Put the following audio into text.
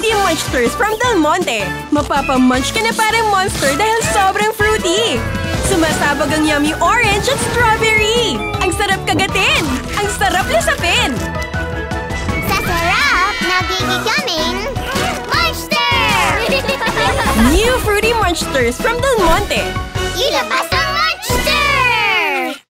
Fruity Munchsters from Del Monte. Mapapamunch ka na parang monster dahil sobrang fruity. Sumasabog ang yummy orange at strawberry. Ang sarap kagatin. Ang sarap lasapin. Sa sarap, nagiging kaming Munchster! New Fruity Munchsters from Del Monte. Ilabas na